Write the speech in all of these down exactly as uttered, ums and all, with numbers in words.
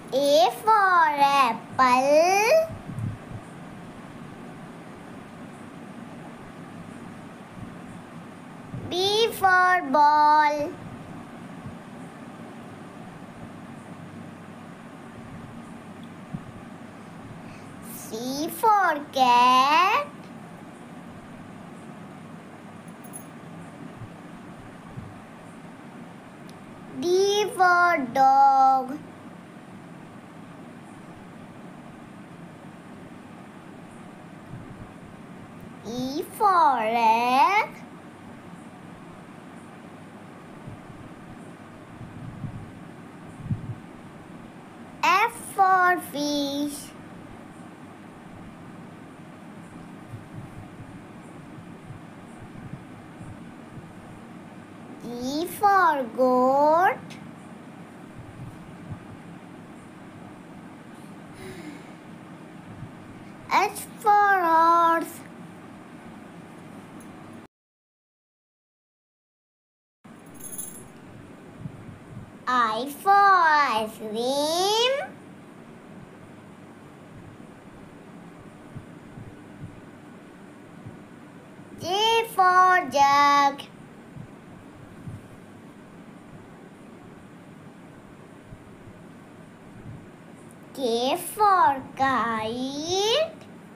A for apple. B for ball. C for cat. D for dog. E for egg. F for fish. G for goat. H for horse. I for ice cream. J for jug. K for kite.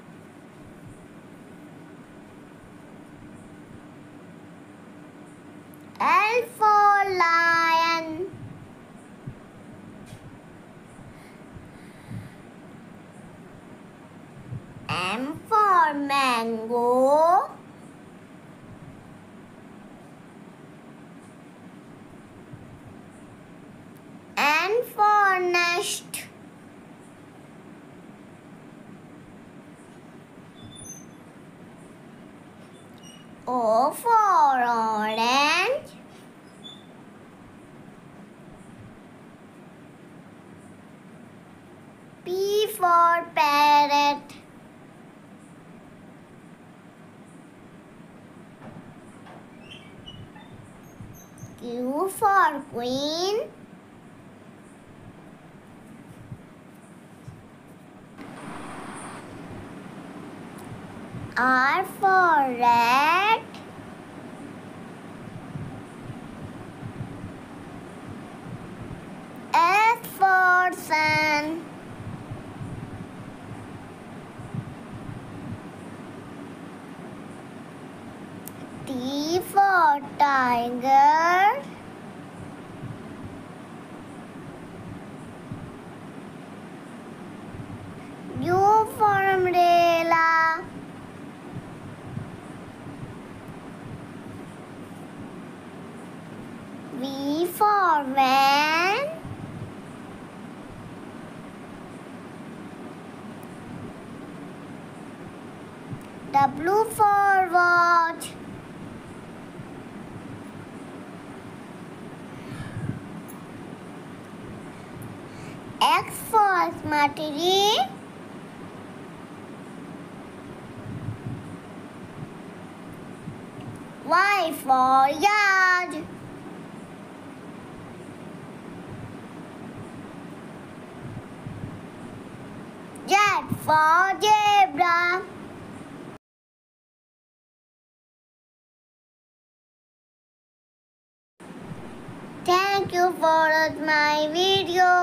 L for lion. M for mango. N for nest. O for orange. P for parrot. Q for queen. R for rat. S for sun. T for tiger. U for umbrella. V for van. W for watch. X for smarty. Y for yard. Z for zebra. Thank you for watching my video.